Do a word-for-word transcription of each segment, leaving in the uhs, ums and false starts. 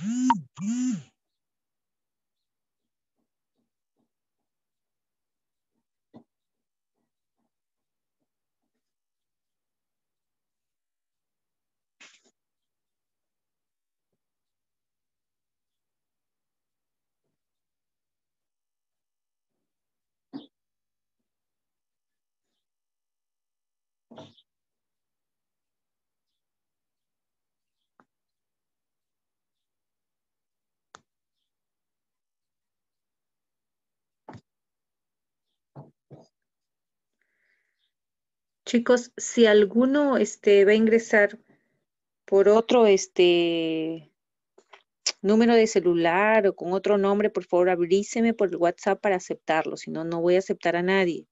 Chicos, si alguno este, va a ingresar por otro este, número de celular o con otro nombre, por favor avíseme por el WhatsApp para aceptarlo, si no, no voy a aceptar a nadie.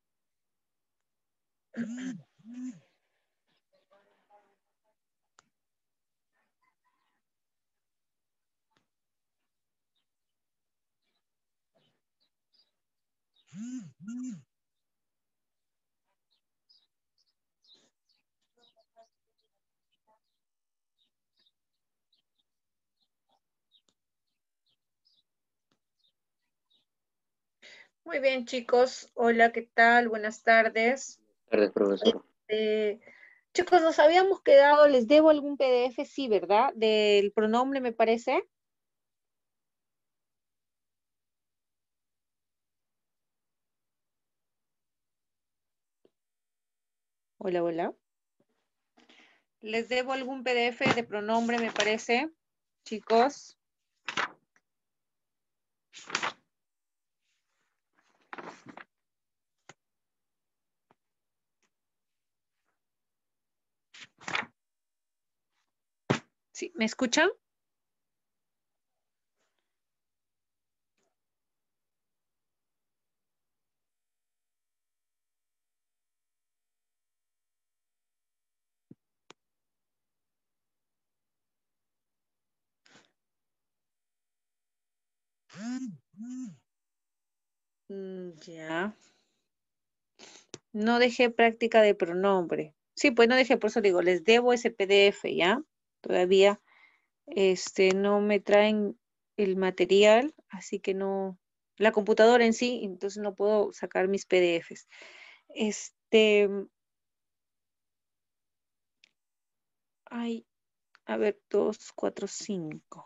Muy bien, chicos. Hola, ¿qué tal? Buenas tardes. Tardes, profesor. Este, chicos, nos habíamos quedado, les debo algún P D F, sí, ¿verdad? Del pronombre, me parece. Hola, hola. Les debo algún P D F de pronombre, me parece, chicos. ¿Sí? ¿Me escuchan? Mm, ya. No dejé práctica de pronombre. Sí, pues no dejé, por eso digo, les debo ese P D F, ¿ya? Todavía este, no me traen el material, así que no, la computadora en sí, entonces no puedo sacar mis P D Fs. Este, ay, a ver, dos, cuatro, cinco.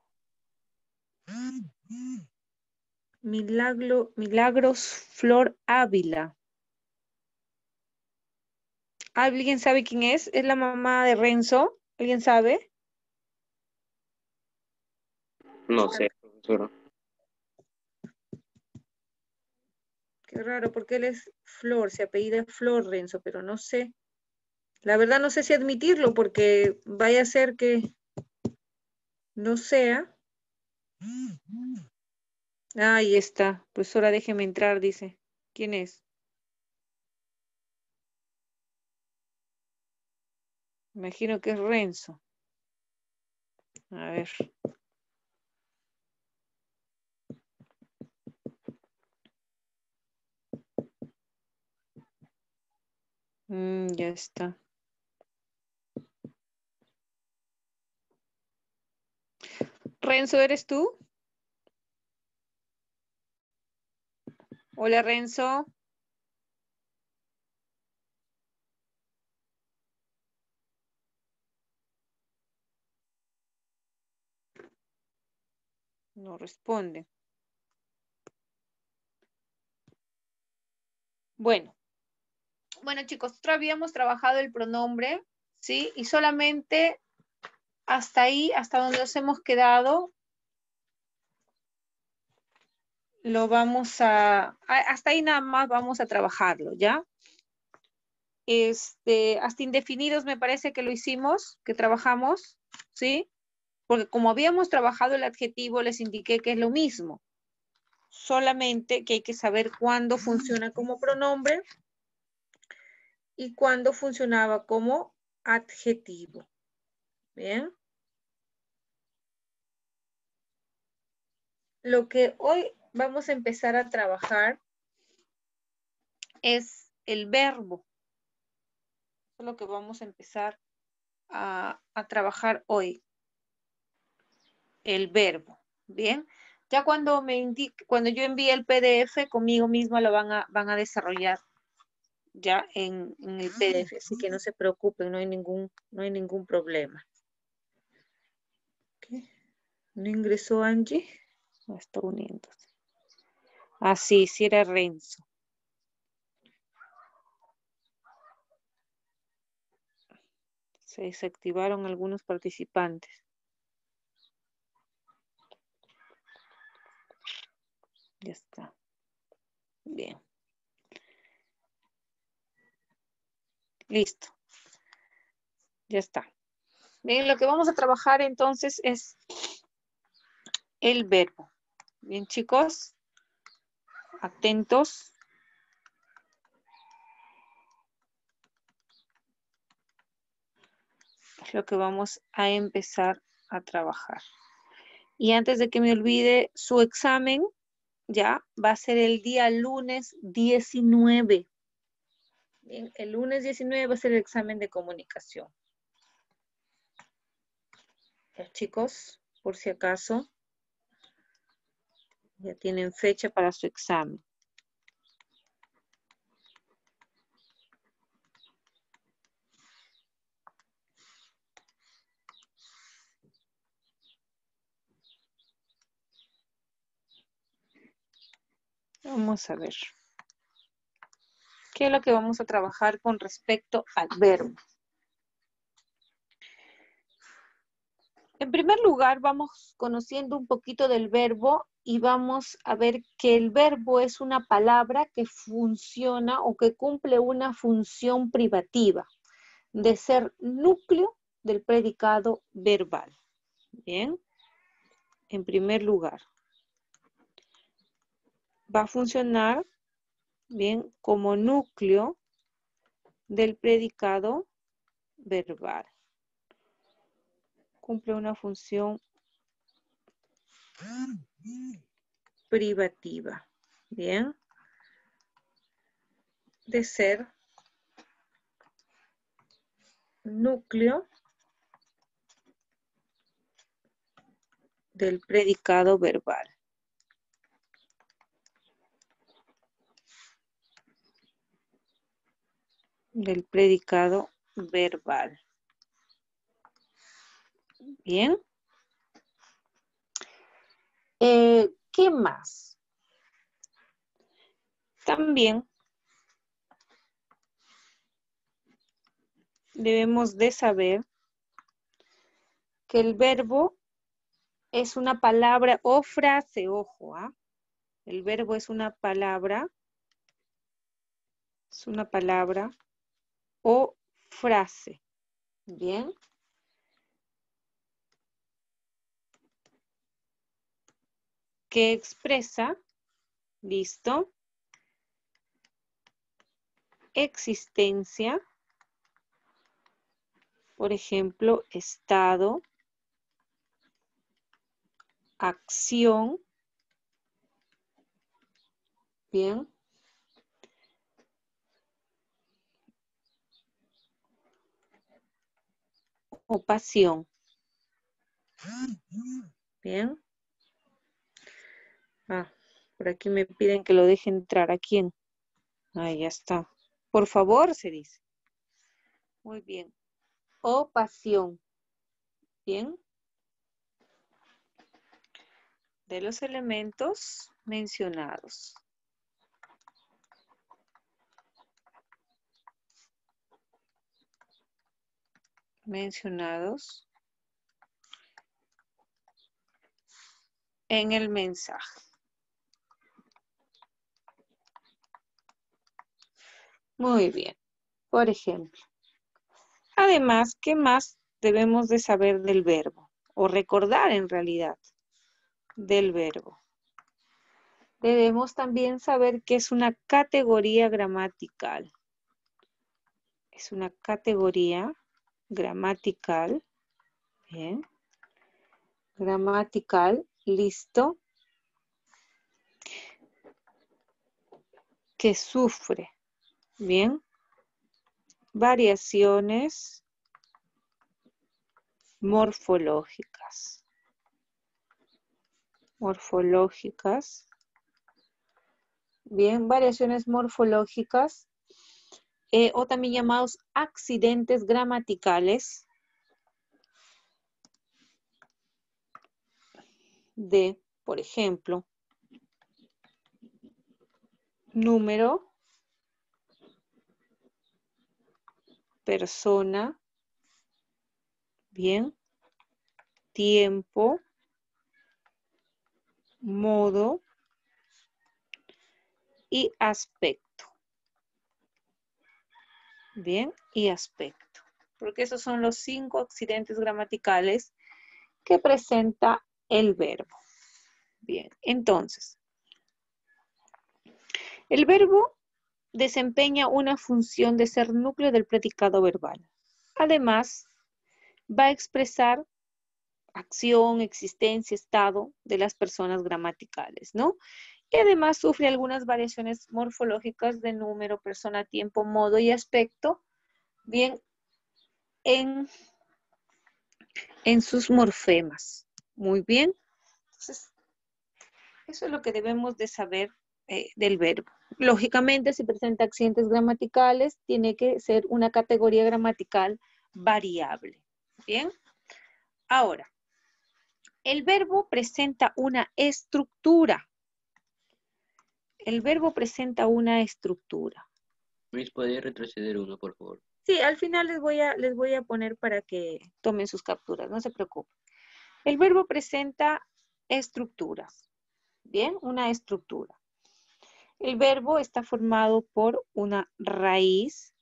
Milagro, Milagros Flor Ávila. ¿Alguien sabe quién es? ¿Es la mamá de Renzo? ¿Alguien sabe? No sé, profesor. Qué raro, porque él es Flor, se apellida Flor Renzo, pero no sé. La verdad no sé si admitirlo, porque vaya a ser que no sea. Ah, ahí está. Profesora, déjeme entrar, dice. ¿Quién es? Imagino que es Renzo. A ver. Mm, ya está. Renzo, ¿eres tú? Hola, Renzo. No responde. Bueno. Bueno, chicos, nosotros habíamos trabajado el pronombre, ¿sí? Y solamente hasta ahí, hasta donde nos hemos quedado, lo vamos a, a- hasta ahí nada más vamos a trabajarlo, ¿ya? Este, hasta indefinidos me parece que lo hicimos, que trabajamos, ¿sí? Porque como habíamos trabajado el adjetivo, les indiqué que es lo mismo, solamente que hay que saber cuándo funciona como pronombre y cuándo funcionaba como adjetivo, ¿bien? Lo que hoy vamos a empezar a trabajar es el verbo. Eso es lo que vamos a empezar a, a trabajar hoy. el verbo. Bien. Ya cuando me indique, cuando yo envíe el P D F, conmigo misma lo van a, van a desarrollar ya en, en el P D F. Así que no se preocupen, no hay ningún, no hay ningún problema. ¿Qué? ¿No ingresó Angie? No está uniéndose. Ah, sí, sí era Renzo. Se desactivaron algunos participantes. Ya está. Bien. Listo. Ya está. Bien, lo que vamos a trabajar entonces es el verbo. Bien, chicos. Atentos. Es lo que vamos a empezar a trabajar. Y antes de que me olvide, su examen ya va a ser el día lunes diecinueve. Bien, el lunes diecinueve va a ser el examen de comunicación. Ya, chicos, por si acaso, ya tienen fecha para su examen. Vamos a ver. ¿Qué es lo que vamos a trabajar con respecto al verbo? En primer lugar, vamos conociendo un poquito del verbo y vamos a ver que el verbo es una palabra que funciona o que cumple una función privativa de ser núcleo del predicado verbal. Bien, en primer lugar, va a funcionar bien como núcleo del predicado verbal. Cumple una función privativa, bien, de ser núcleo del predicado verbal. Del predicado verbal. Bien. Eh, ¿Qué más? También debemos de saber que el verbo es una palabra o frase, ojo, ¿ah? El verbo es una palabra, es una palabra o frase. Bien. Que expresa, listo, existencia, por ejemplo, estado, acción, bien, o pasión, bien. Ah, por aquí me piden que lo deje entrar. ¿A quién? Ahí ya está. Por favor, se dice. Muy bien. O pasión, bien. De los elementos mencionados. Mencionados en el mensaje. Muy bien. Por ejemplo. Además, ¿qué más debemos de saber del verbo? O recordar en realidad del verbo. Debemos también saber que es una categoría gramatical. Es una categoría gramatical. Bien. Gramatical. Listo. Que sufre. Bien. Variaciones morfológicas. morfológicas. Bien, variaciones morfológicas eh, o también llamados accidentes gramaticales de, por ejemplo, número, persona, bien, tiempo, modo y aspecto. Bien, y aspecto. Porque esos son los cinco accidentes gramaticales que presenta el verbo. Bien, entonces, el verbo desempeña una función de ser núcleo del predicado verbal. Además, va a expresar acción, existencia, estado de las personas gramaticales, ¿no? Y además sufre algunas variaciones morfológicas de número, persona, tiempo, modo y aspecto, bien, en, en sus morfemas. Muy bien. Entonces, eso es lo que debemos de saber eh, del verbo. Lógicamente, si presenta accidentes gramaticales, tiene que ser una categoría gramatical variable. Bien. Ahora, el verbo presenta una estructura. El verbo presenta una estructura. Miss, ¿podría retroceder uno, por favor? Sí, al final les voy a, les voy a poner para que tomen sus capturas, no se preocupen. El verbo presenta estructuras. Bien, una estructura. El verbo está formado por una raíz.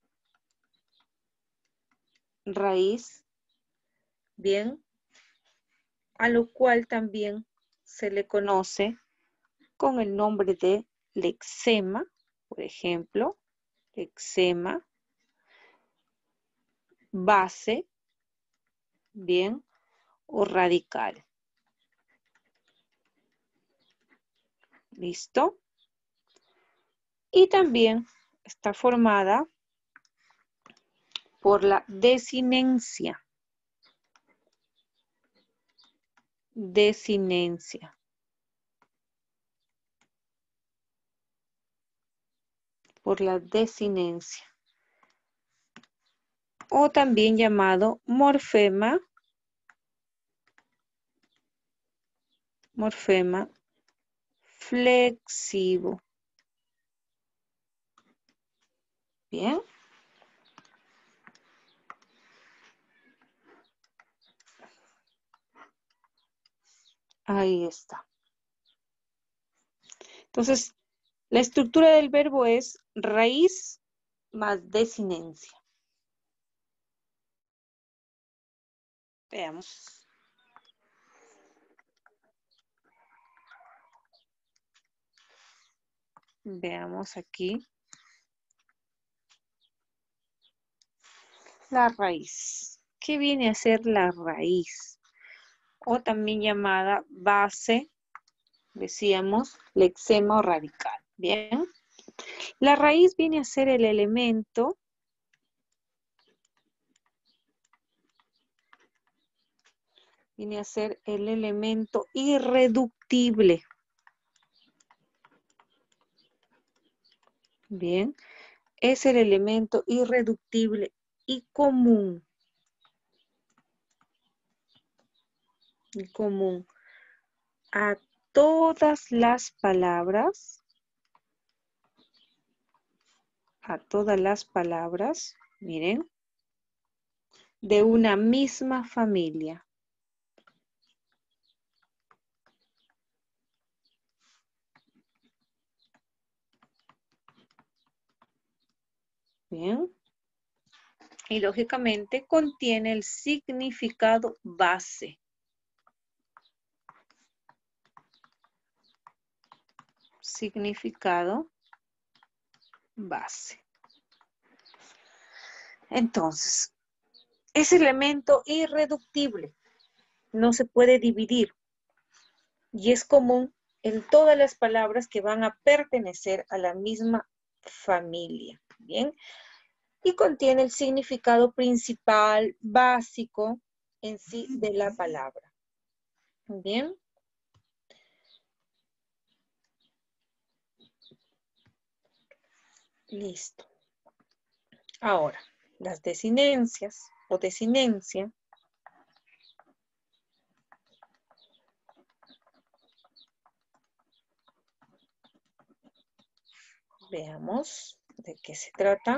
Raíz. Bien. A lo cual también se le conoce con el nombre de lexema, por ejemplo. Lexema. Base. Bien. O radical. ¿Listo? Y también está formada por la desinencia. Desinencia. Por la desinencia. O también llamado morfema. Morfema flexivo. Bien. Ahí está. Entonces, la estructura del verbo es raíz más desinencia. Veamos. Veamos aquí. La raíz. ¿Qué viene a ser la raíz? O también llamada base, decíamos, lexema o radical. Bien. La raíz viene a ser el elemento viene a ser el elemento irreductible. Bien. Es el elemento irreductible y común. Y común a todas las palabras. A todas las palabras, miren, de una misma familia. Bien. Y lógicamente contiene el significado base. Significado base. Entonces, ese elemento irreductible no se puede dividir y es común en todas las palabras que van a pertenecer a la misma familia. Bien. Y contiene el significado principal, básico en sí de la palabra. Bien. Listo. Ahora, las desinencias o desinencia. Veamos de qué se trata.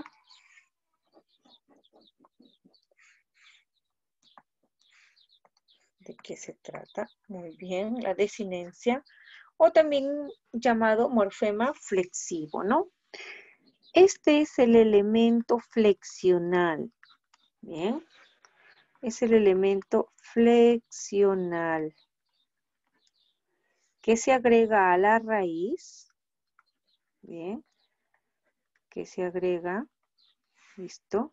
¿De qué se trata? Muy bien, la desinencia, o también llamado morfema flexivo, ¿no? Este es el elemento flexional, ¿bien? Es el elemento flexional que se agrega a la raíz, ¿bien? Que se agrega, ¿listo?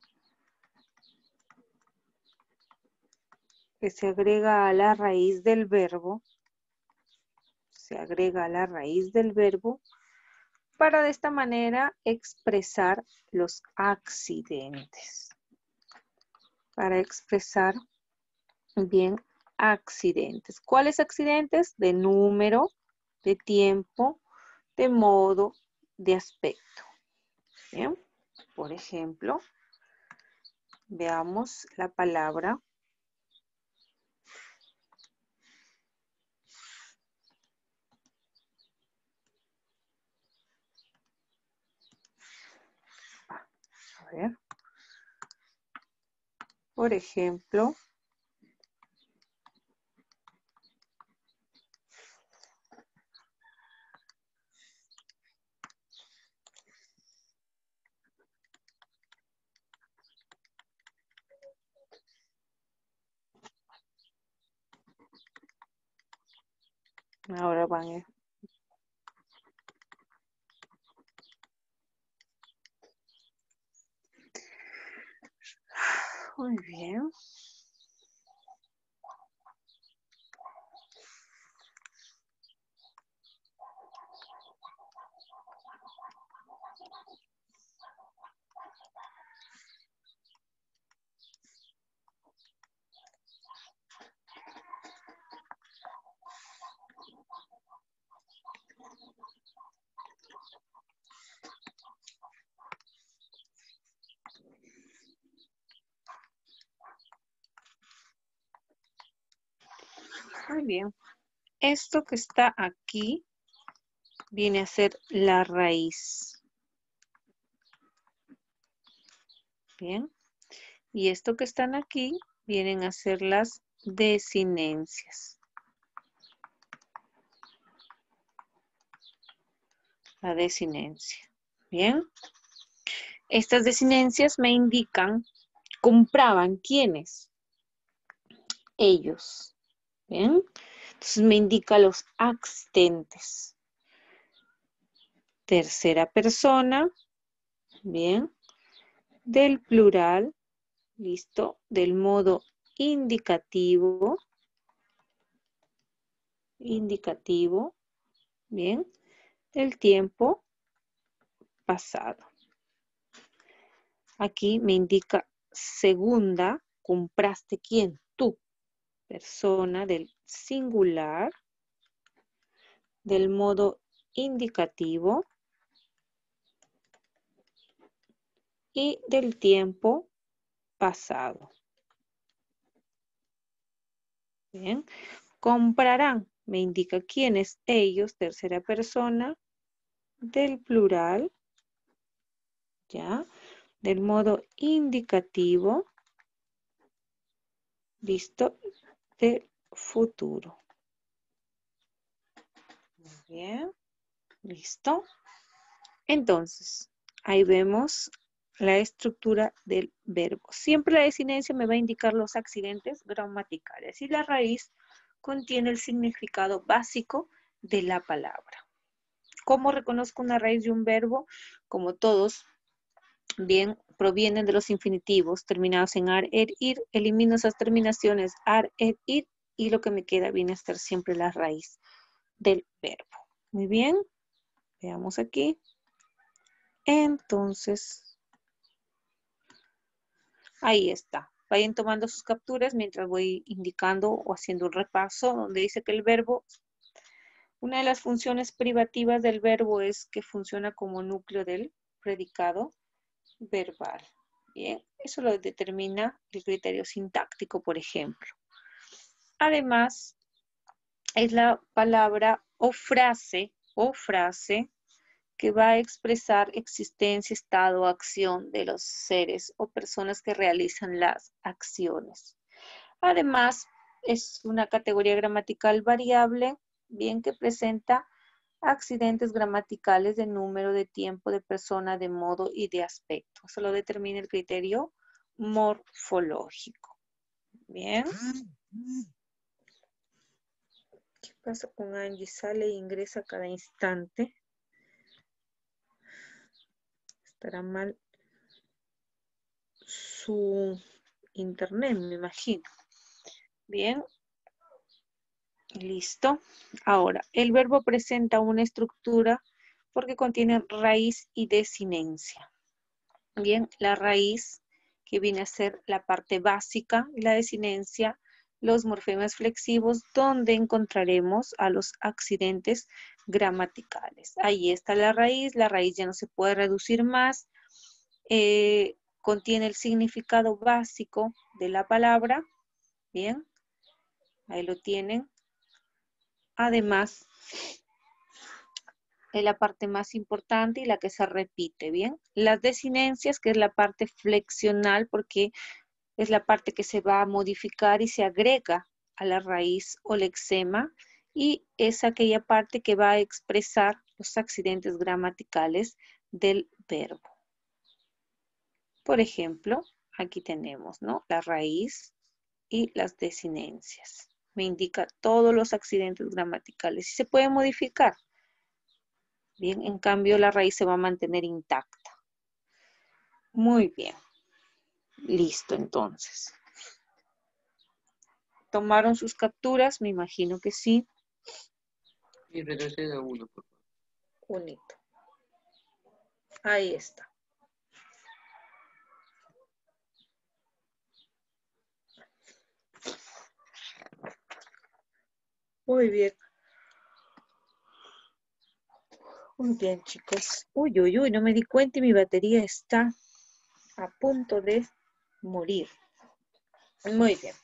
Que se agrega a la raíz del verbo, se agrega a la raíz del verbo, para de esta manera expresar los accidentes. Para expresar bien accidentes. ¿Cuáles accidentes? De número, de tiempo, de modo, de aspecto. Bien. Por ejemplo, veamos la palabra a ver. Por ejemplo, ahora van a... Muy bien. Muy bien. Esto que está aquí viene a ser la raíz. Bien. Y esto que están aquí vienen a ser las desinencias. La desinencia. Bien. Estas desinencias me indican, compraban quiénes. Ellos. Bien. Entonces me indica los accidentes. Tercera persona. Bien. Del plural. Listo. Del modo indicativo. Indicativo. Bien. Del tiempo pasado. Aquí me indica segunda. ¿Compraste quién? Tú. Persona del singular. Del modo indicativo. Y del tiempo pasado. Bien. Comprarán. Me indica quiénes ellos, tercera persona, del plural, ¿ya? Del modo indicativo, listo, del futuro. Muy bien, listo. Entonces, ahí vemos la estructura del verbo. Siempre la desinencia me va a indicar los accidentes gramaticales y la raíz contiene el significado básico de la palabra. ¿Cómo reconozco una raíz de un verbo? Como todos, bien, provienen de los infinitivos terminados en ar, er, ir. Elimino esas terminaciones ar, er, ir y lo que me queda viene a estar siempre la raíz del verbo. Muy bien, veamos aquí. Entonces, ahí está. Vayan tomando sus capturas mientras voy indicando o haciendo un repaso donde dice que el verbo, una de las funciones privativas del verbo es que funciona como núcleo del predicado verbal. Bien, eso lo determina el criterio sintáctico, por ejemplo. Además, es la palabra o frase, o frase, que va a expresar existencia, estado o acción de los seres o personas que realizan las acciones. Además, es una categoría gramatical variable, bien que presenta accidentes gramaticales de número, de tiempo, de persona, de modo y de aspecto. Eso lo determina el criterio morfológico. Bien. ¿Qué pasa con Angie? Sale e ingresa cada instante. Estará mal su internet, me imagino. Bien. Listo. Ahora, el verbo presenta una estructura porque contiene raíz y desinencia. Bien, la raíz, que viene a ser la parte básica, y la desinencia, los morfemas flexivos, donde encontraremos a los accidentes gramaticales. Ahí está la raíz, la raíz ya no se puede reducir más, eh, contiene el significado básico de la palabra. Bien, ahí lo tienen. Además, es la parte más importante y la que se repite, ¿bien? Las desinencias, que es la parte flexional, porque es la parte que se va a modificar y se agrega a la raíz o lexema, y es aquella parte que va a expresar los accidentes gramaticales del verbo. Por ejemplo, aquí tenemos, ¿no? La raíz y las desinencias. Me indica todos los accidentes gramaticales y se puede modificar. Bien, en cambio la raíz se va a mantener intacta. Muy bien. Listo, entonces. ¿Tomaron sus capturas? Me imagino que sí. Y retroceda uno, por favor. Unito. Ahí está. Muy bien. Muy bien, chicos. Uy, uy, uy, no me di cuenta y mi batería está a punto de morir. Muy bien.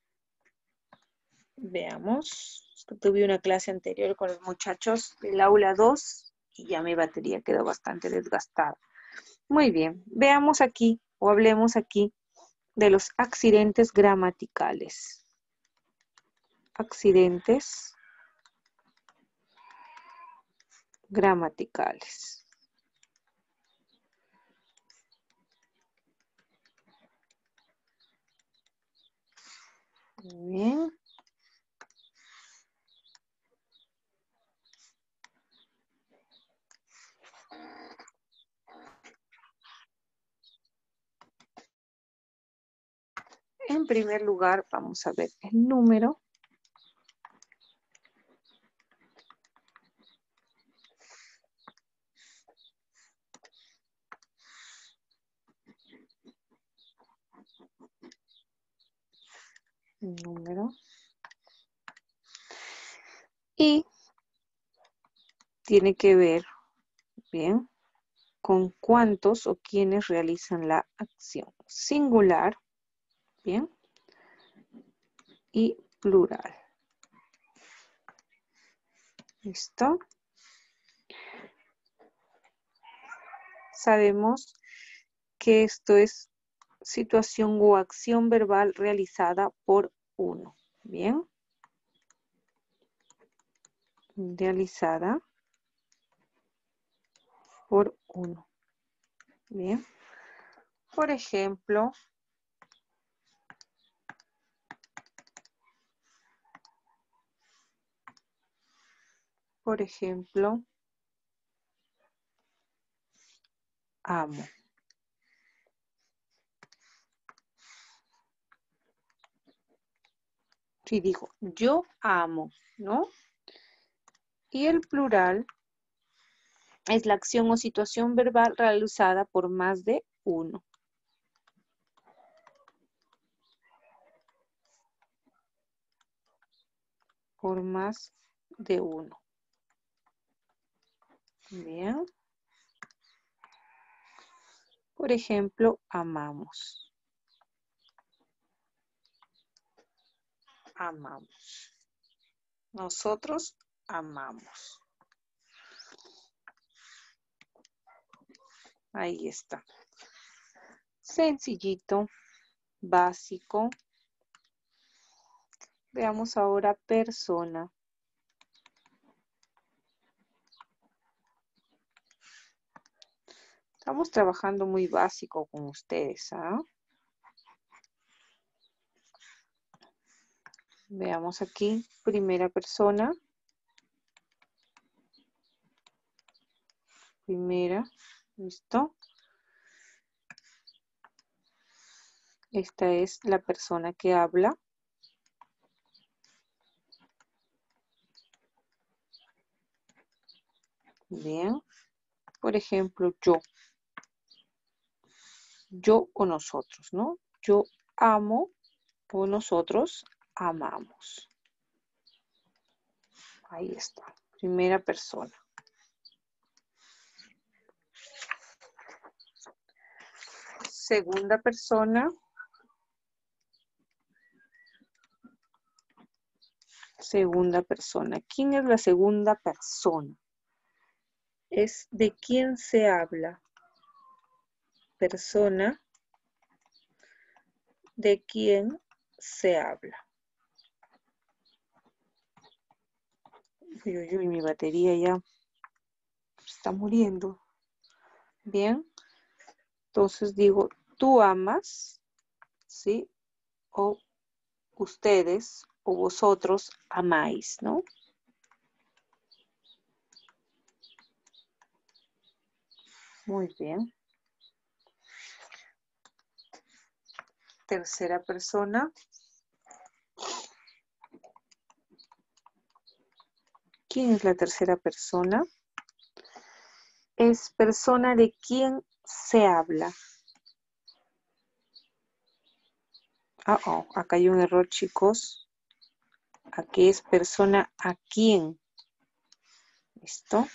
Veamos. Tuve una clase anterior con los muchachos del aula dos y ya mi batería quedó bastante desgastada. Muy bien. Veamos aquí o hablemos aquí de los accidentes gramaticales. Accidentes gramaticales. Muy bien. En primer lugar, vamos a ver el número. El número. Y tiene que ver, bien, con cuántos o quiénes realizan la acción. Singular, bien, y plural. ¿Listo? Sabemos que esto es situación o acción verbal realizada por uno. Bien. Realizada por uno. Bien. Por ejemplo, por ejemplo, amo. Si digo, yo amo, ¿no? Y el plural es la acción o situación verbal realizada por más de uno. Por más de uno. Bien. Por ejemplo, amamos. Amamos. Nosotros amamos. Ahí está. Sencillito, básico. Veamos ahora persona. Estamos trabajando muy básico con ustedes, ¿ah? Veamos aquí, primera persona. Primera, ¿listo? Esta es la persona que habla. Bien. Por ejemplo, yo. Yo o nosotros, ¿no? Yo amo o nosotros amamos. Ahí está. Primera persona. Segunda persona. Segunda persona. ¿Quién es la segunda persona? Es de quién se habla. Persona. ¿De quién se habla? Uy, uy, uy, mi batería ya está muriendo. Bien. Entonces digo, tú amas, ¿sí? O ustedes o vosotros amáis, ¿no? Muy bien. Tercera persona. ¿Quién es la tercera persona? Es persona de quien se habla. Ah, oh, acá hay un error, chicos. Aquí es persona a quién. ¿Listo?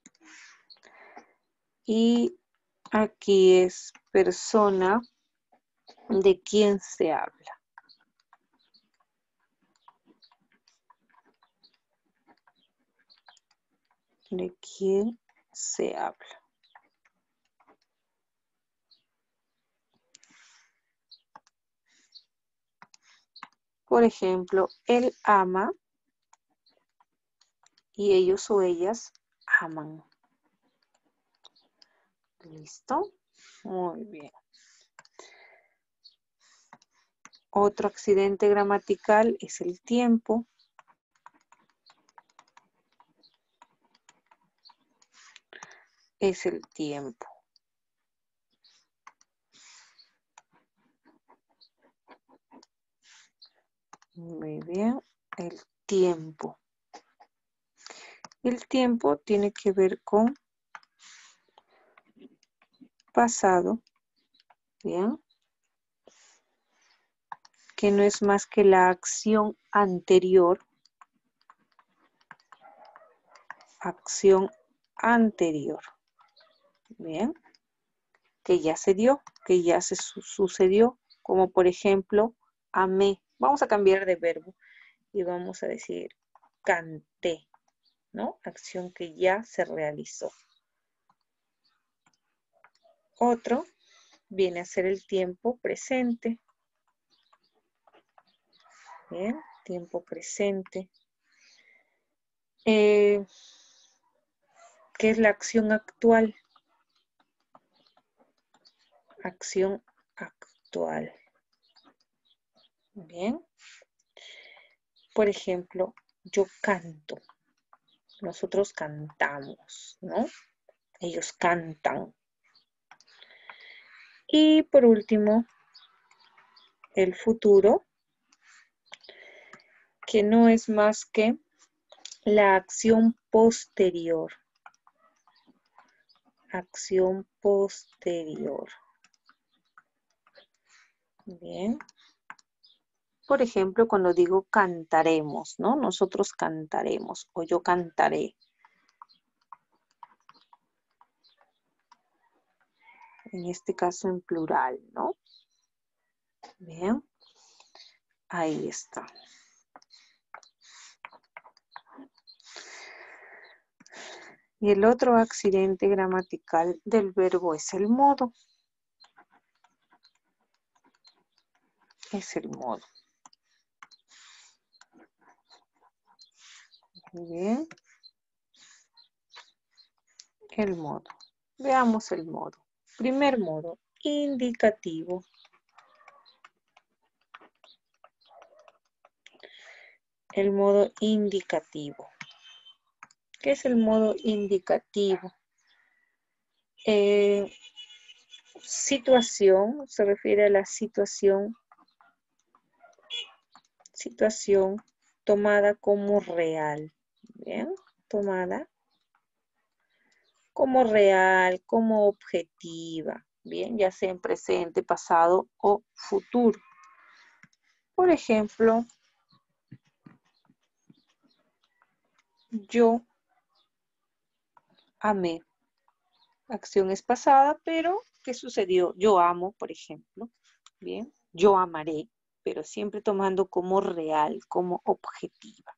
Y aquí es persona de quién se habla. De quién se habla. Por ejemplo, él ama y ellos o ellas aman. ¿Listo? Muy bien. Otro accidente gramatical es el tiempo. Es el tiempo. Muy bien, el tiempo. El tiempo tiene que ver con pasado, ¿bien? Que no es más que la acción anterior. Acción anterior, ¿bien? Que ya se dio, que ya se su sucedió, como por ejemplo, amé. Vamos a cambiar de verbo y vamos a decir canté, ¿no? Acción que ya se realizó. Otro viene a ser el tiempo presente. Bien, tiempo presente. Eh, ¿Qué es la acción actual? Acción actual. Bien. Por ejemplo, yo canto. Nosotros cantamos, ¿no? Ellos cantan. Y por último, el futuro, que no es más que la acción posterior. Acción posterior. Bien. Por ejemplo, cuando digo cantaremos, ¿no? Nosotros cantaremos o yo cantaré. En este caso en plural, ¿no? Bien. Ahí está. Y el otro accidente gramatical del verbo es el modo. Es el modo. Muy bien. El modo. Veamos el modo. Primer modo, indicativo. El modo indicativo. ¿Qué es el modo indicativo? Eh, situación, se refiere a la situación, situación tomada como real. Bien, tomada como real, como objetiva. Bien, ya sea en presente, pasado o futuro. Por ejemplo, yo amé. La acción es pasada, pero ¿qué sucedió? Yo amo, por ejemplo. Bien, yo amaré, pero siempre tomando como real, como objetiva.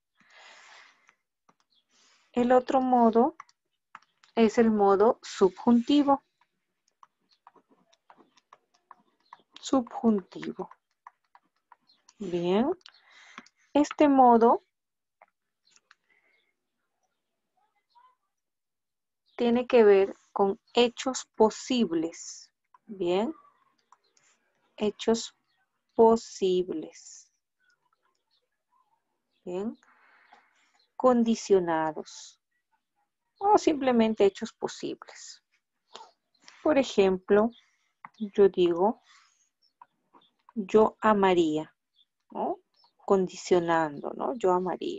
El otro modo es el modo subjuntivo. Subjuntivo. Bien, este modo tiene que ver con hechos posibles. Bien, hechos posibles. Bien, condicionados o simplemente hechos posibles. Por ejemplo, yo digo, yo amaría, ¿no? Condicionando, ¿no? Yo amaría.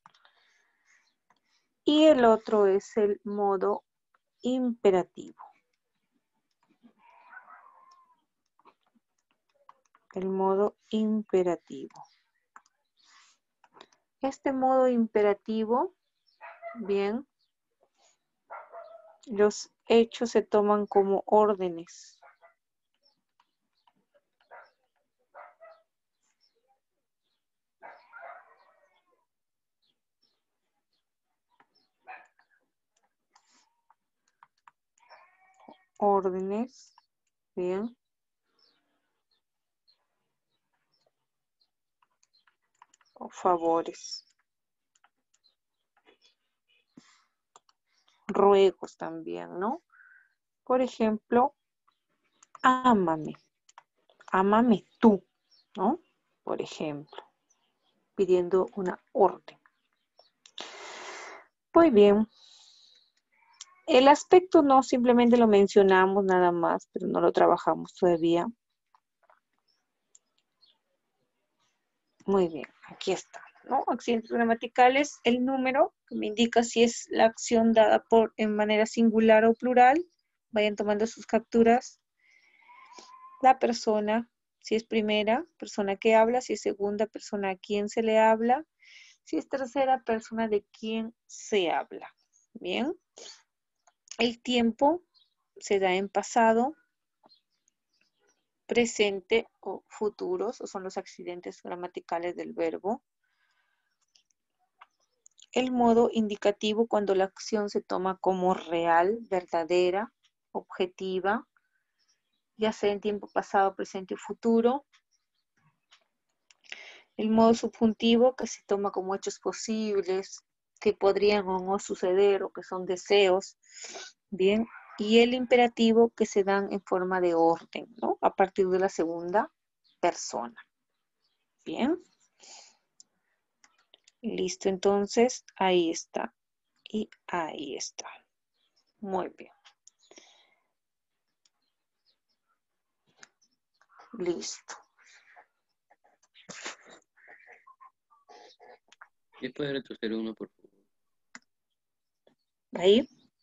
Y el otro es el modo imperativo. El modo imperativo. Este modo imperativo, bien, los hechos se toman como órdenes. Órdenes, bien. O favores. Ruegos también, ¿no? Por ejemplo, ámame. Ámame tú, ¿no? Por ejemplo, pidiendo una orden. Muy bien. El aspecto no, simplemente lo mencionamos nada más, pero no lo trabajamos todavía. Muy bien, aquí está, ¿no? Accidentes gramaticales, el número que me indica si es la acción dada por en manera singular o plural. Vayan tomando sus capturas. La persona, si es primera, persona que habla, si es segunda, persona a quien se le habla, si es tercera, persona de quien se habla. Bien. El tiempo se da en pasado, presente o futuros, o son los accidentes gramaticales del verbo. El modo indicativo cuando la acción se toma como real, verdadera, objetiva, ya sea en tiempo pasado, presente o futuro. El modo subjuntivo que se toma como hechos posibles, que podrían o no suceder o que son deseos. Bien. Y el imperativo que se dan en forma de orden, ¿no? A partir de la segunda persona. Bien. Listo, entonces, ahí está. Y ahí está. Muy bien. Listo. ¿Y puede retroceder uno, por favor? Ahí.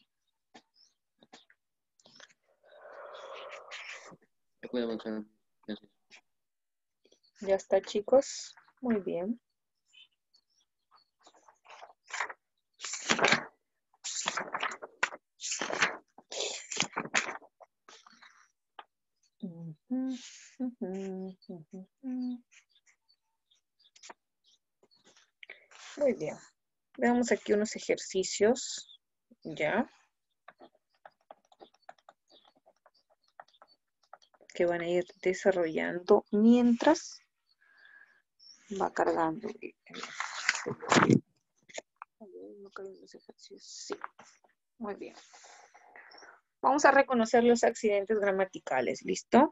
¿Se puede avanzar? Gracias. Ya está, chicos. Muy bien. Muy bien. Veamos aquí unos ejercicios. Ya. Que van a ir desarrollando mientras va cargando. No cargan los ejercicios. Sí. Muy bien. Vamos a reconocer los accidentes gramaticales. ¿Listo?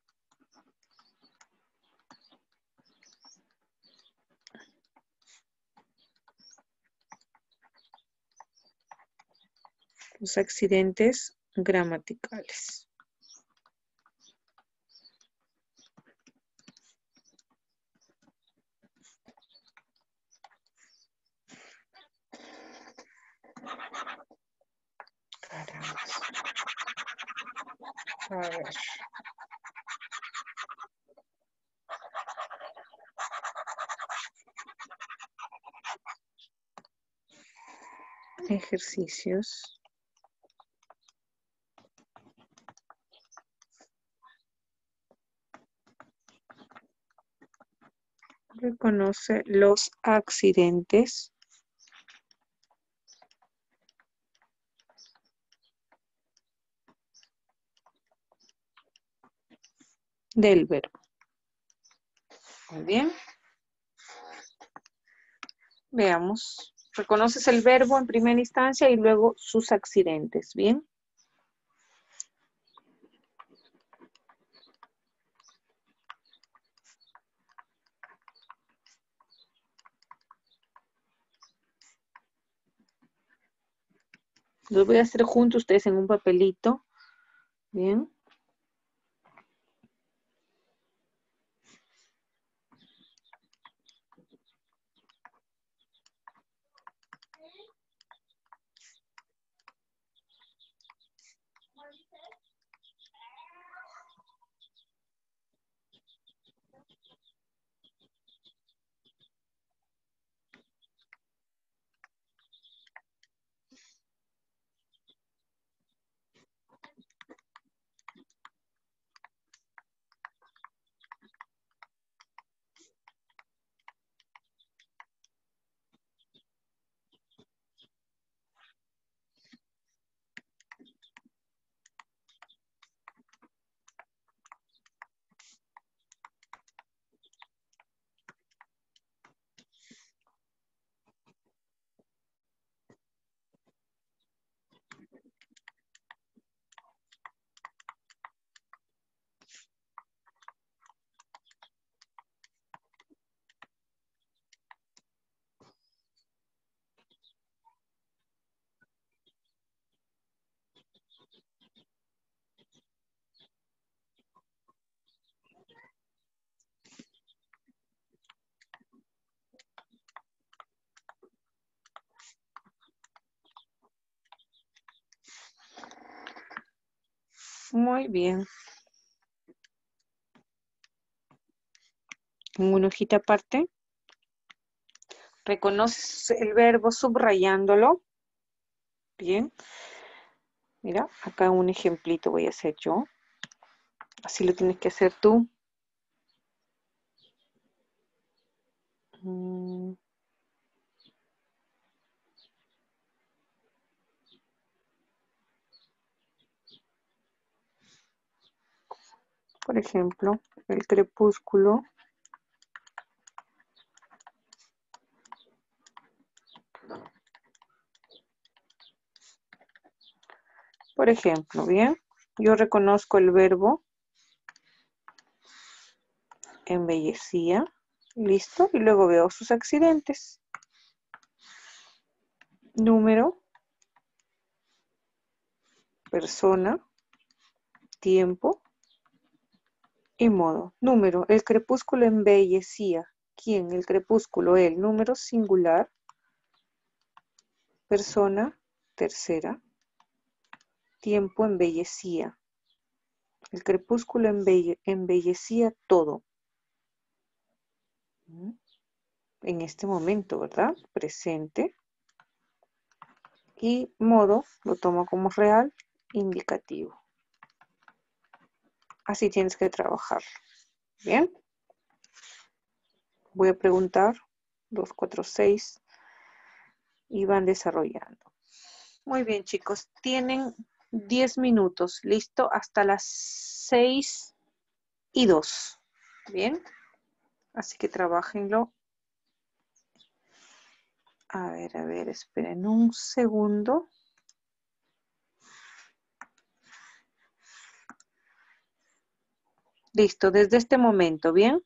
Los accidentes gramaticales. Caramba. A ver. Ejercicios. Reconoce los accidentes del verbo. Muy bien. Veamos. Reconoces el verbo en primera instancia y luego sus accidentes. Bien. Los voy a hacer juntos ustedes en un papelito. Bien. Muy bien. En una hojita aparte. Reconoces el verbo subrayándolo. Bien. Mira, acá un ejemplito voy a hacer yo. Así lo tienes que hacer tú. Mm. Por ejemplo, el crepúsculo. Por ejemplo, bien. Yo reconozco el verbo embellecía. Listo. Y luego veo sus accidentes. Número. Persona. Tiempo. Y modo. Número. El crepúsculo embellecía. ¿Quién? El crepúsculo. El número singular. Persona. Tercera. Tiempo embellecía. El crepúsculo embelle embellecía todo. En este momento, ¿verdad? Presente. Y modo lo tomo como real, indicativo. Así tienes que trabajar. Bien. Voy a preguntar. Dos, cuatro, seis. Y van desarrollando. Muy bien, chicos. Tienen diez minutos. Listo. Hasta las seis y dos. Bien. Así que trabajenlo. A ver, a ver, esperen un segundo. Listo, desde este momento, ¿bien?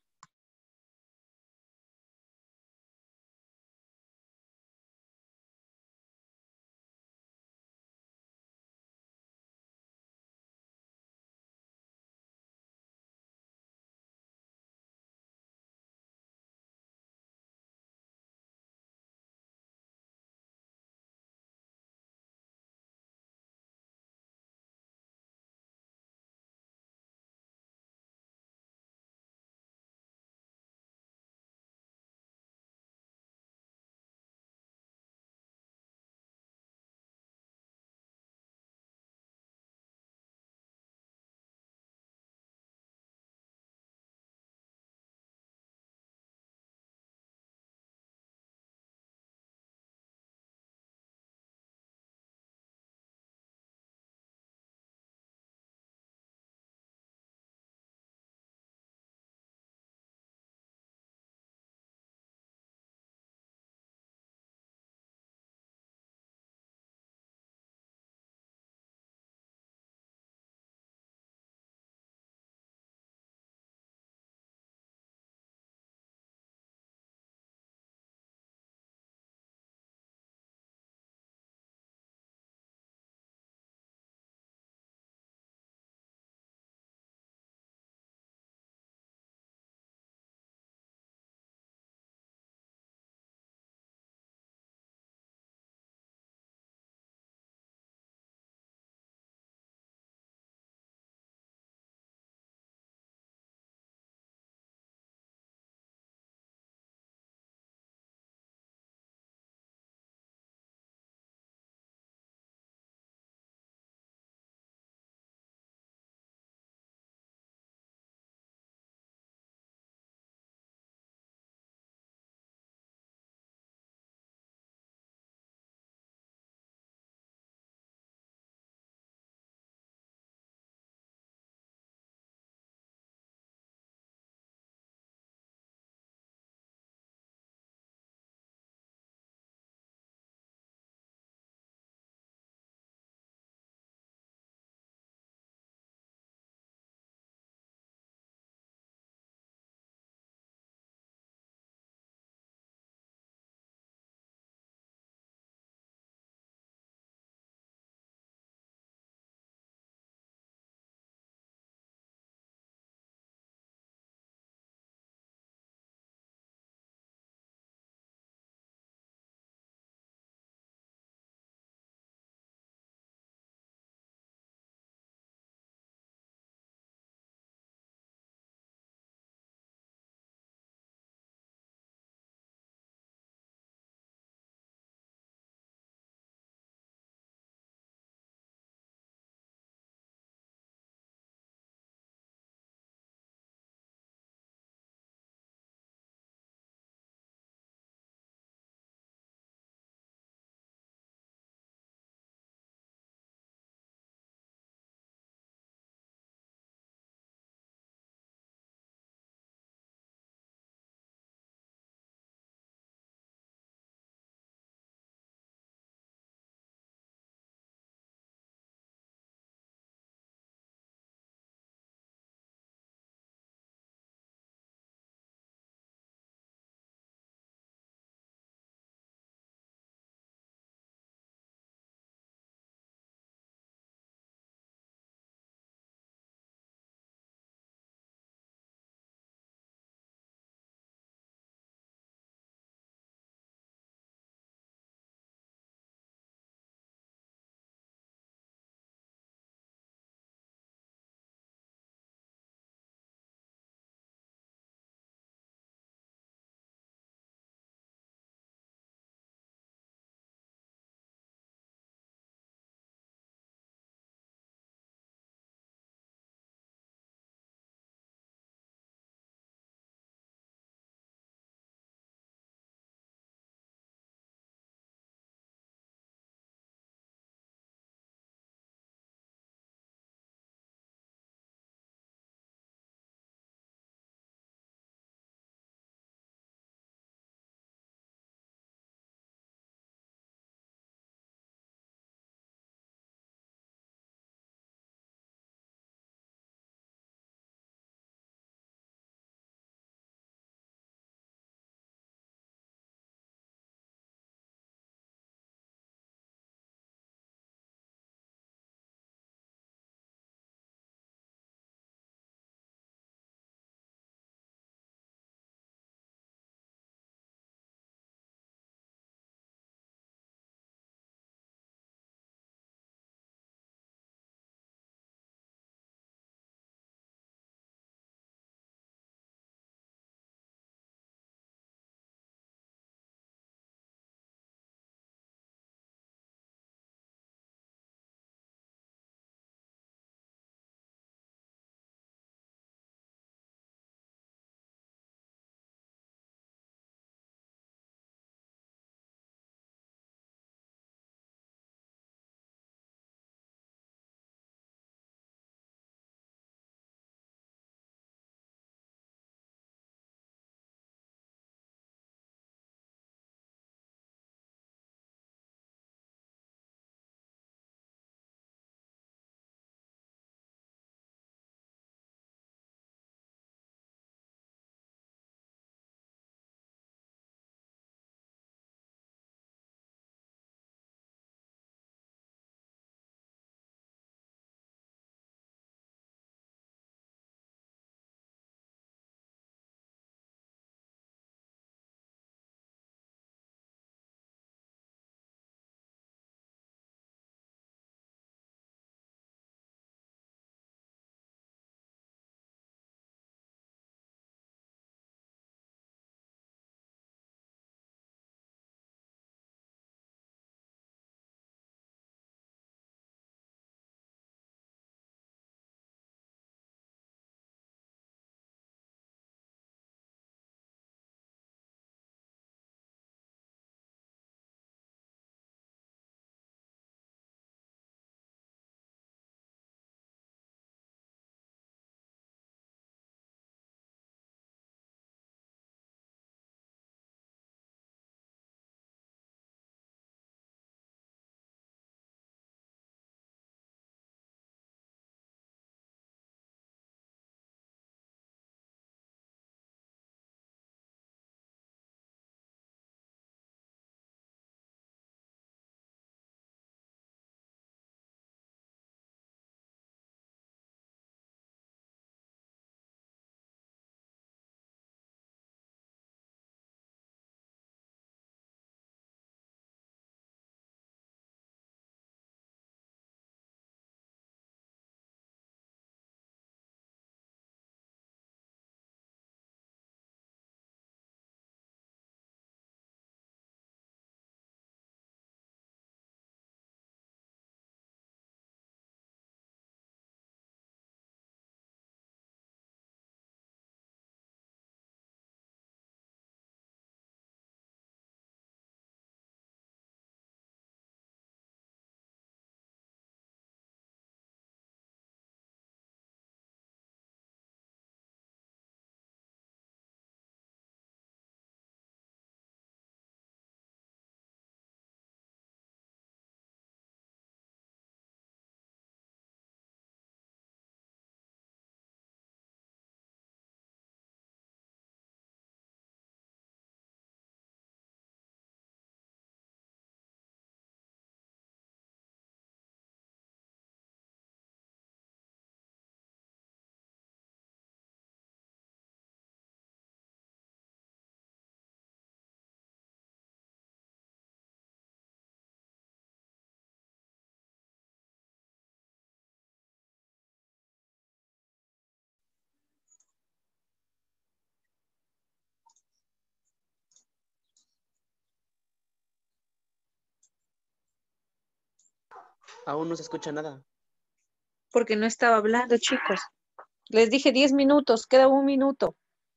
Aún no se escucha nada. Porque no estaba hablando, chicos. Les dije diez minutos, queda un minuto.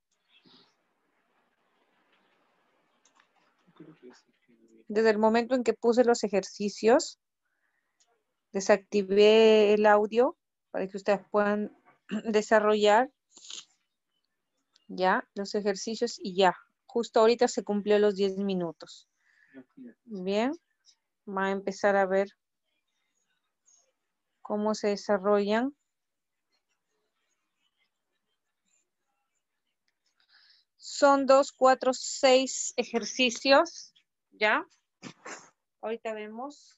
Desde el momento en que puse los ejercicios, desactivé el audio para que ustedes puedan desarrollar ya los ejercicios y ya. Justo ahorita se cumplió los diez minutos. Bien, va a empezar a ver cómo se desarrollan. Son dos, cuatro, seis ejercicios, ¿ya? Ahorita vemos.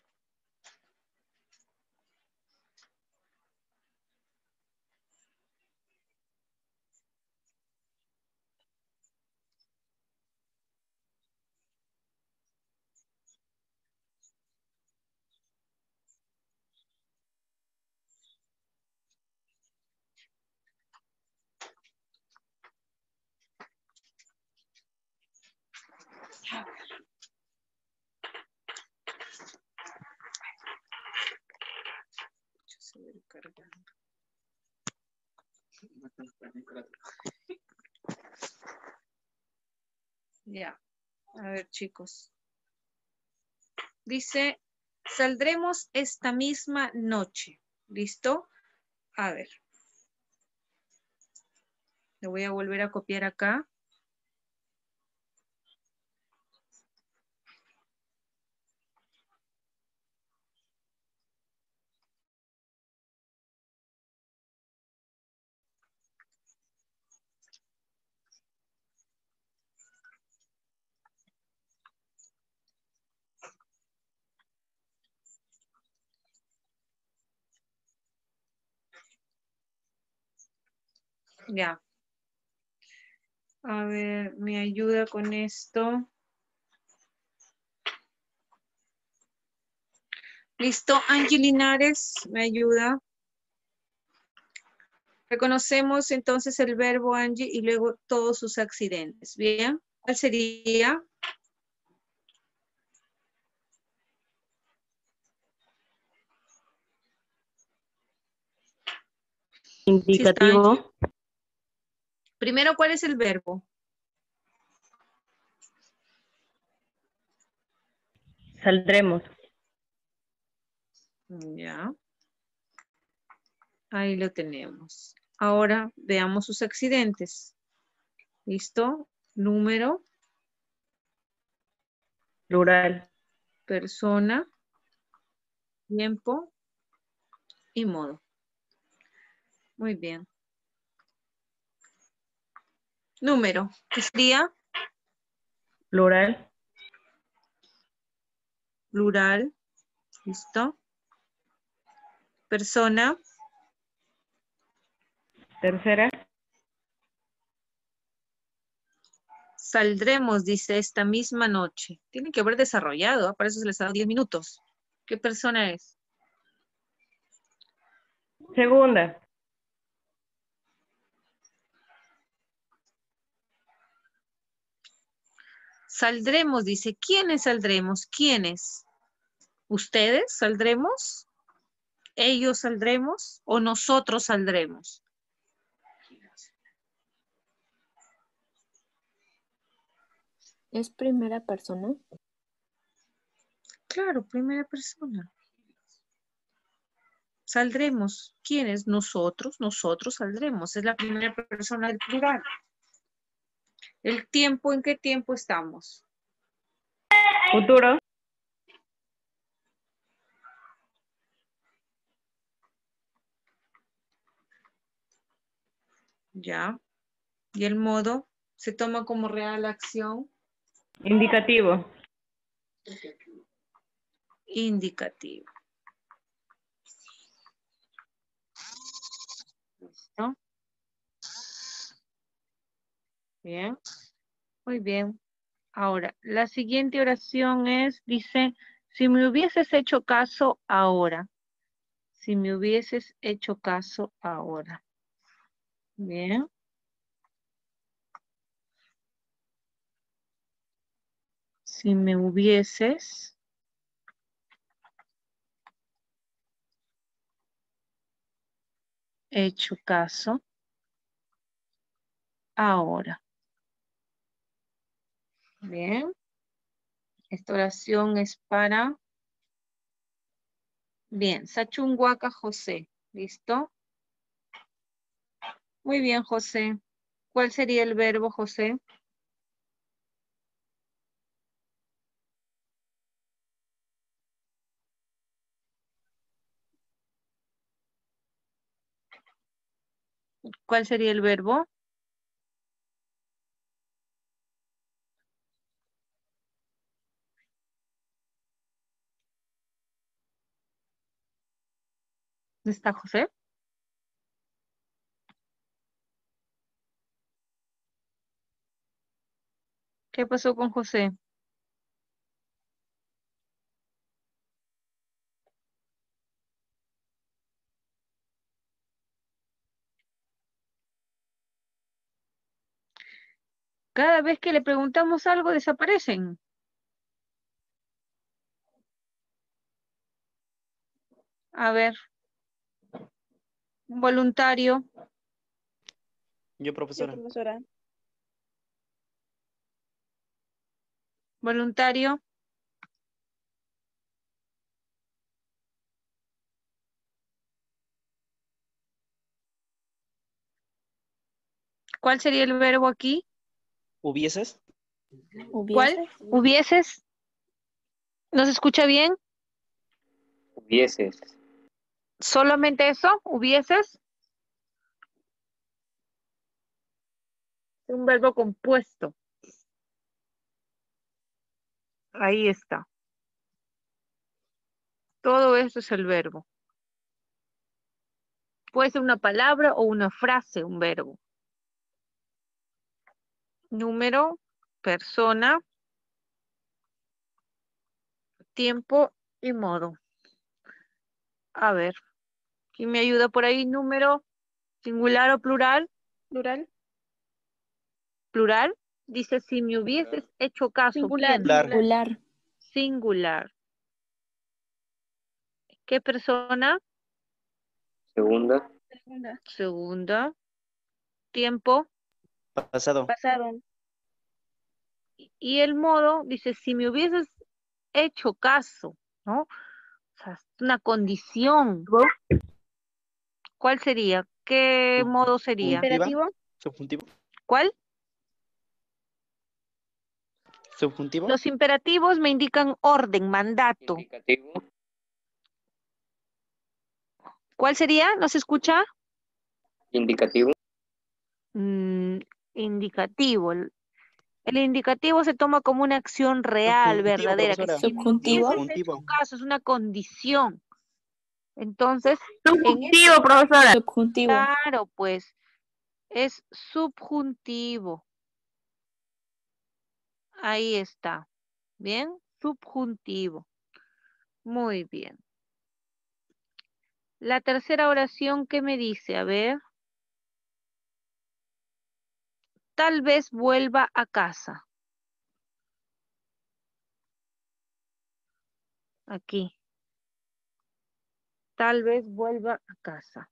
Ya, a ver chicos. Dice, saldremos esta misma noche. ¿Listo? A ver. Le voy a volver a copiar acá. Ya. A ver, me ayuda con esto. Listo, Angie Linares, me ayuda. Reconocemos entonces el verbo Angie y luego todos sus accidentes. Bien, ¿cuál sería? Sí está, Indicativo. Angie. Primero, ¿cuál es el verbo? Saldremos. Ya. Ahí lo tenemos. Ahora veamos sus accidentes. ¿Listo? Número, Plural. persona, tiempo y modo. Muy bien. Número, ¿qué sería? Plural. Plural. ¿Listo? Persona, Tercera. saldremos, dice, esta misma noche. Tiene que haber desarrollado, ¿eh? Para eso se les ha dado diez minutos. ¿Qué persona es? Segunda. Saldremos, dice. ¿Quiénes saldremos? ¿Quiénes? ¿Ustedes saldremos? ¿Ellos saldremos? ¿O nosotros saldremos? ¿Es primera persona? Claro, primera persona. Saldremos. ¿Quiénes? Nosotros, nosotros saldremos. Es la primera persona del plural. ¿El tiempo? ¿En qué tiempo estamos? Futuro. Ya. ¿Y el modo? ¿Se toma como real acción? Indicativo. Indicativo. ¿No? Bien. Muy bien. Ahora, la siguiente oración es, dice, si me hubieses hecho caso ahora. Si me hubieses hecho caso ahora. Bien. Si me hubieses hecho caso ahora. Bien. Esta oración es para... Bien, Sachunhuaca José. ¿Listo? Muy bien, José. ¿Cuál sería el verbo, José? ¿Cuál sería el verbo? ¿Dónde está José? ¿Qué pasó con José? Cada vez que le preguntamos algo, desaparecen. A ver. Un voluntario. Yo, profesora. profesora. Voluntario. ¿Cuál sería el verbo aquí? ¿Hubieses? ¿Cuál? ¿Hubieses? ¿No se escucha bien? Hubieses. ¿Solamente eso? ¿Hubieses? Un verbo compuesto. Ahí está. Todo eso es el verbo. Puede ser una palabra o una frase, un verbo. Número, persona, tiempo y modo. A ver, ¿quién me ayuda por ahí? Número, singular o plural. Plural. Plural. Dice, si me hubieses hecho caso. Singular. ¿Quién? Singular. Singular. Singular. ¿Qué persona? Segunda. Segunda. Segunda. Tiempo. Pasado. Pasado. Y el modo, dice, si me hubieses hecho caso, ¿no? O sea, es una condición. ¿Cuál sería? ¿Qué modo sería? Subjuntiva. Subjuntivo. ¿Cuál? Subjuntivo. Los imperativos me indican orden, mandato. Indicativo. ¿Cuál sería? ¿No se escucha? Indicativo. Mm, indicativo. El, el indicativo se toma como una acción real, Subjuntivo, verdadera. Que profesora. si me Subjuntivo. hubieses hecho Subjuntivo. caso, es una condición. Entonces, en este, Subjuntivo, profesora. Subjuntivo. claro, pues, es subjuntivo. Ahí está. ¿Bien? Subjuntivo. Muy bien. La tercera oración, ¿qué me dice? A ver. Tal vez vuelva a casa. Aquí. Tal vez vuelva a casa.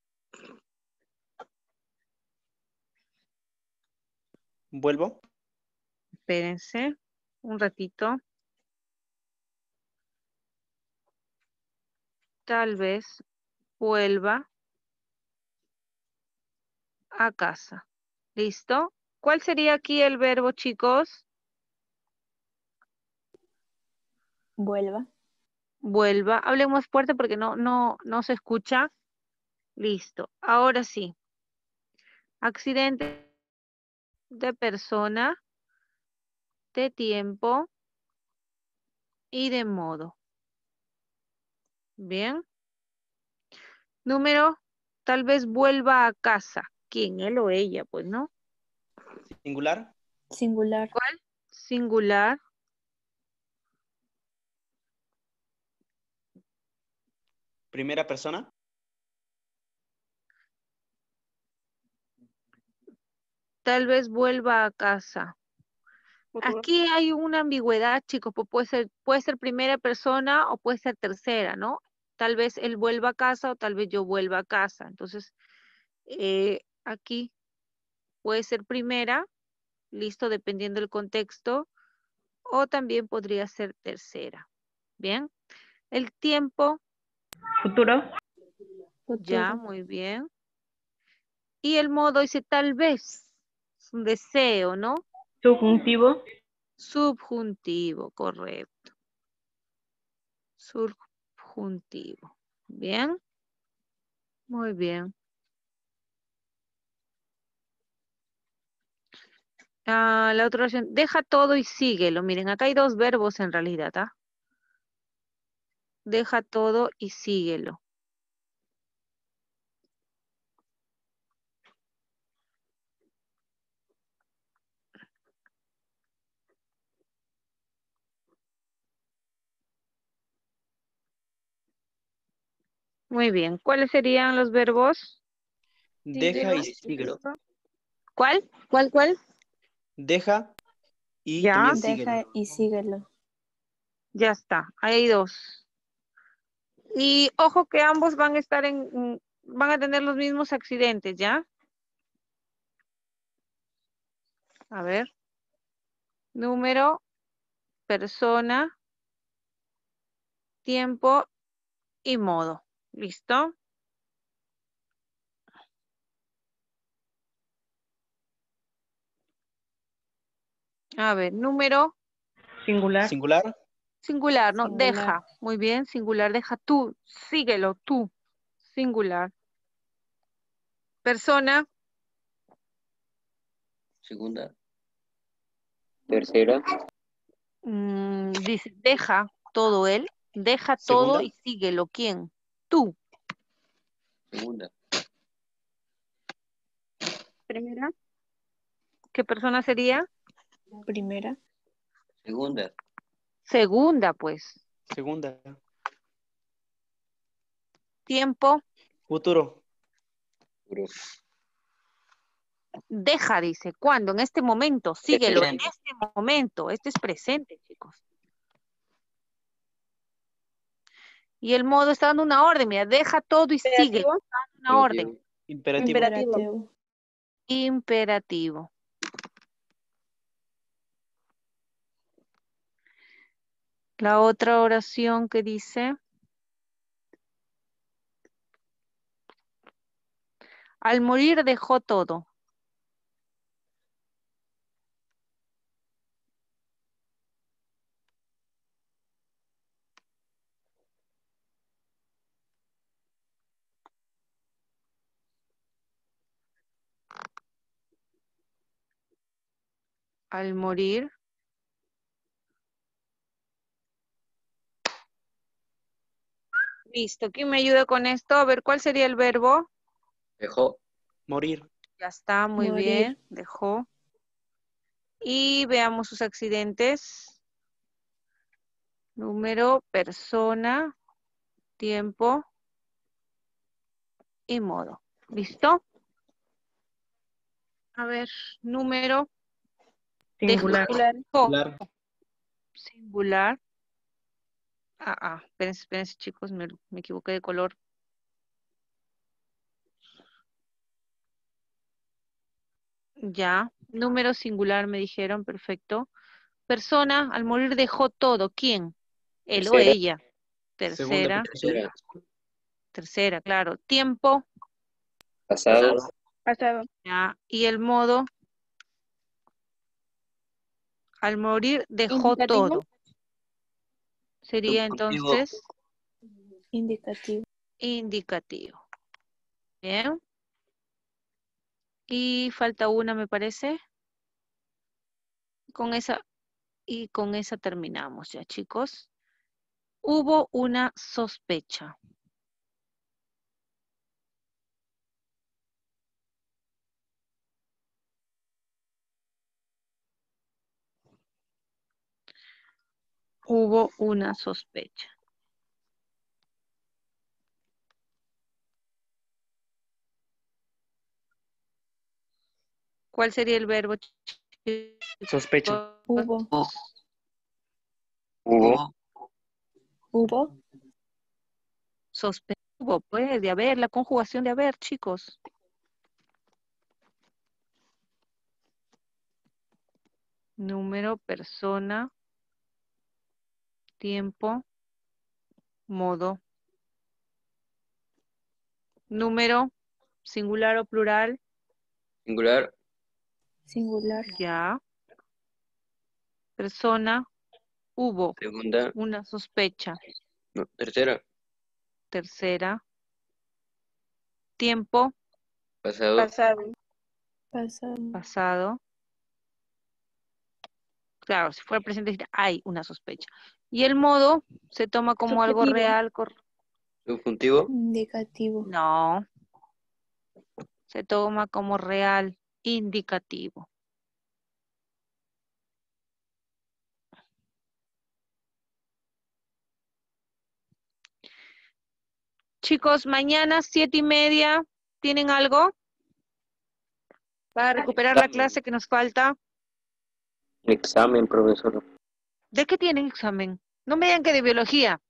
Vuelvo. Espérense un ratito. Tal vez vuelva a casa. ¿Listo? ¿Cuál sería aquí el verbo, chicos? Vuelva. Vuelva. Hablemos fuerte porque no, no, no se escucha. Listo. Ahora sí. Accidente de persona, de tiempo y de modo. Bien. Número, tal vez vuelva a casa. ¿Quién? Él o ella, pues, ¿no? Singular. Singular. ¿Cuál? Singular. Primera persona. Tal vez vuelva a casa. Aquí hay una ambigüedad, chicos, pues puede ser, puede ser primera persona o puede ser tercera, ¿no? Tal vez él vuelva a casa o tal vez yo vuelva a casa. Entonces, eh, aquí puede ser primera, listo, dependiendo del contexto, o también podría ser tercera. Bien. El tiempo, Futuro. ya, Futuro. muy bien. Y el modo dice tal vez, es un deseo, ¿no? Subjuntivo. Subjuntivo, correcto. Subjuntivo. Bien. Muy bien. Ah, la otra oración, deja todo y síguelo. Miren, acá hay dos verbos en realidad, ¿ah? Deja todo y síguelo. Muy bien. ¿Cuáles serían los verbos? Deja y síguelo. ¿Cuál? ¿Cuál, cuál? Deja y Ya. también Deja síguelo. y síguelo. Ya está. Ahí hay dos. Y ojo que ambos van a estar en, mm, van a tener los mismos accidentes, ¿ya? A ver. Número, persona, tiempo y modo. ¿Listo? A ver, número Singular. Singular. singular, ¿no? Singular. Deja. Muy bien, singular, deja tú. Síguelo, tú. Singular. Persona, Segunda. Tercera. mm, dice, deja todo él. Deja todo Segunda. y síguelo. ¿Quién? Tú. Segunda. Primera. ¿Qué persona sería? Primera. Segunda. Segunda, pues. Segunda. Tiempo, Futuro. Futuro. deja, dice. ¿Cuándo? En este momento. Síguelo. En Presente. este momento. Este es presente, chicos. Y el modo está dando una orden. Mira, deja todo y síguelo. Está dando una orden. Imperativo. Imperativo. Imperativo. La otra oración que dice, al morir dejó todo. Al morir. Listo. ¿Quién me ayuda con esto? A ver, ¿cuál sería el verbo? Dejó. Morir. Ya está, muy Morir. bien. Dejó. Y veamos sus accidentes. Número, persona, tiempo y modo. ¿Listo? A ver, número, Singular. dejó, Singular. singular. Ah, ah, espérense, espérense, chicos, me, me equivoqué de color. Ya, número singular me dijeron, perfecto. Persona, al morir dejó todo. ¿Quién? Él o Tercera. ella. Segunda Tercera, persona. Tercera. tercera, claro. Tiempo, Pasado. Pasado. ya. Y el modo, al morir dejó Indicativo. todo. Sería Subjuntivo. entonces Indicativo. indicativo. Bien. Y falta una, me parece. Con esa, y con esa terminamos ya, chicos. Hubo una sospecha. Hubo una sospecha. ¿Cuál sería el verbo? Sospecha. Hubo. Hubo. Hubo. Sospecha. Hubo, pues, de haber, la conjugación de haber, chicos. número, persona, tiempo, modo. Número, singular o plural, Singular. Singular. ya. Persona, hubo, Segunda. una sospecha. No, tercera. Tercera. Tiempo, Pasado. Pasado. Pasado. pasado. Claro, si fuera presente hay una sospecha. Y el modo se toma como algo Subjetivo. real. cor- Subjuntivo. Indicativo. No, se toma como real, indicativo. Chicos, mañana siete y media, ¿tienen algo? Para recuperar la clase que nos falta. Examen, profesor. ¿De qué tienen examen? No me digan que de biología.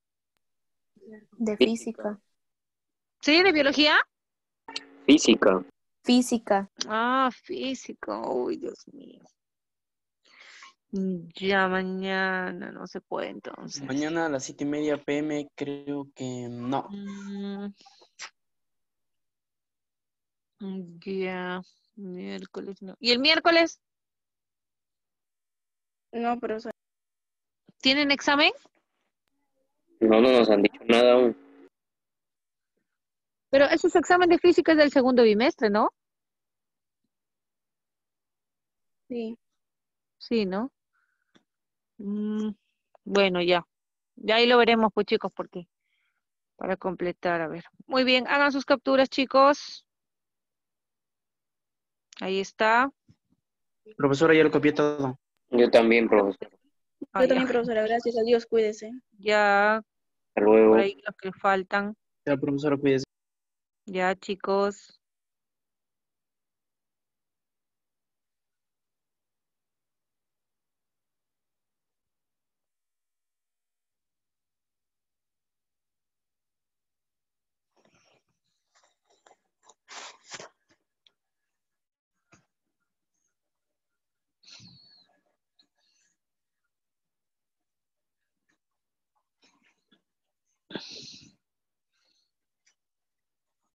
De física. ¿Sí? ¿De biología? Física. Física. Ah, física. Uy, Dios mío. Ya mañana no se puede entonces. Mañana a las siete y media P M creo que no. Mm, ya, miércoles no. ¿Y el miércoles? No, profesor. ¿Tienen examen? No, no nos han dicho nada aún. Pero esos exámenes de física es del segundo bimestre, ¿no? Sí. Sí, ¿no? Mm, bueno, ya. Ya ahí lo veremos, pues, chicos, porque para completar, a ver. Muy bien, hagan sus capturas, chicos. Ahí está. Profesora, ya lo copié todo. Yo también, profesor. Ah, Yo ya. también, profesora. Gracias a Dios. Cuídese. Ya, Hasta luego. por ahí los que faltan. Ya, profesora, cuídese. Ya, chicos.